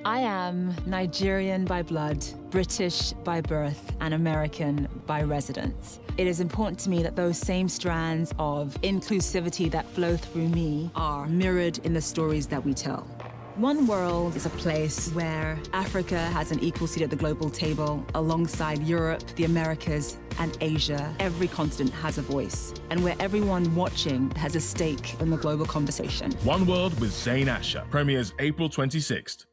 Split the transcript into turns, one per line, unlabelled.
I am Nigerian by blood, British by birth, and American by residence. It is important to me that those same strands of inclusivity that flow through me are mirrored in the stories that we tell. One World is a place where Africa has an equal seat at the global table alongside Europe, the Americas, and Asia. Every continent has a voice, and where everyone watching has a stake in the global conversation.
One World with Zain Asher premieres April 26th.